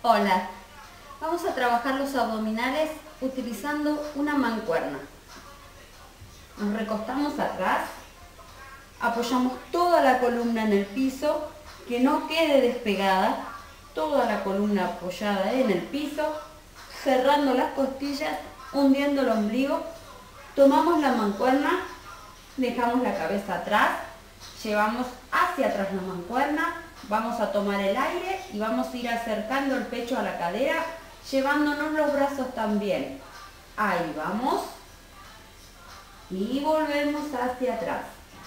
Hola, vamos a trabajar los abdominales utilizando una mancuerna. Nos recostamos atrás, apoyamos toda la columna en el piso, que no quede despegada, toda la columna apoyada en el piso, cerrando las costillas, hundiendo el ombligo. Tomamos la mancuerna, dejamos la cabeza atrás, llevamos hacia atrás la mancuerna, vamos a tomar el aire y vamos a ir acercando el pecho a la cadera, llevándonos los brazos también. Ahí vamos. Y volvemos hacia atrás.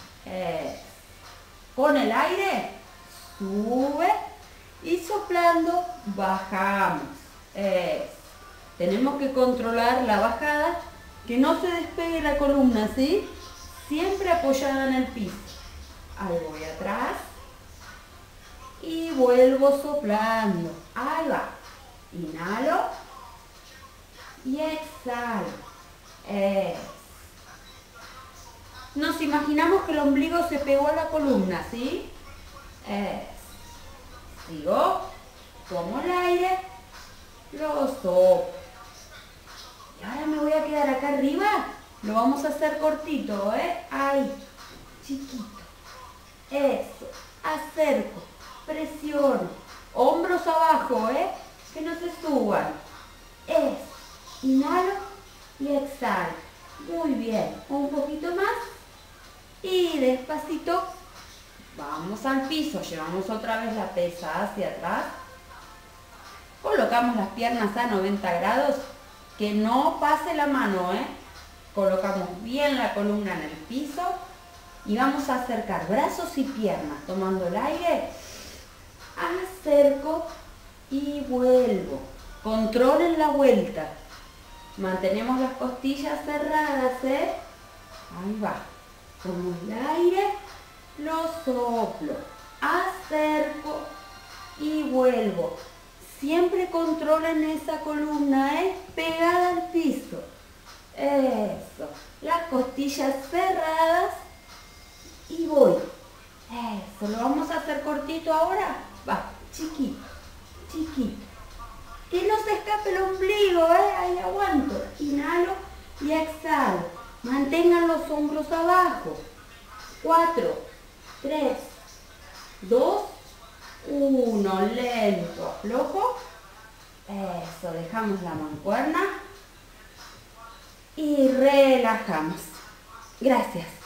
Con el aire, sube y soplando, bajamos. Tenemos que controlar la bajada, que no se despegue la columna, ¿sí? Siempre apoyada en el piso. Ahí voy atrás. Y vuelvo soplando. Ahí va. Inhalo. Y exhalo. Nos imaginamos que el ombligo se pegó a la columna, ¿sí? Sigo. Tomo el aire. Lo soplo. Y ahora me voy a quedar acá arriba. Lo vamos a hacer cortito, Ahí. Chiquito. Eso. Acerco. Presiono. Hombros abajo, que no se suban. Eso. Inhalo y exhalo. Muy bien. Un poquito más. Y despacito vamos al piso. Llevamos otra vez la pesa hacia atrás. Colocamos las piernas a 90 grados. Que no pase la mano, Colocamos bien la columna en el piso. Y vamos a acercar brazos y piernas. Tomando el aire. Acerco y vuelvo. Controlen la vuelta. Mantenemos las costillas cerradas, Ahí va. Tomo el aire, lo soplo. Acerco y vuelvo. Siempre controlen esa columna, pegada al piso. Eso. Las costillas cerradas y voy. Eso. ¿Lo vamos a hacer cortito ahora? Va, chiquito, chiquito. Que no se escape el ombligo, Ahí aguanto. Inhalo y exhalo. Mantengan los hombros abajo. 4, 3, 2, 1. Lento, aflojo. Eso, dejamos la mancuerna. Y relajamos. Gracias.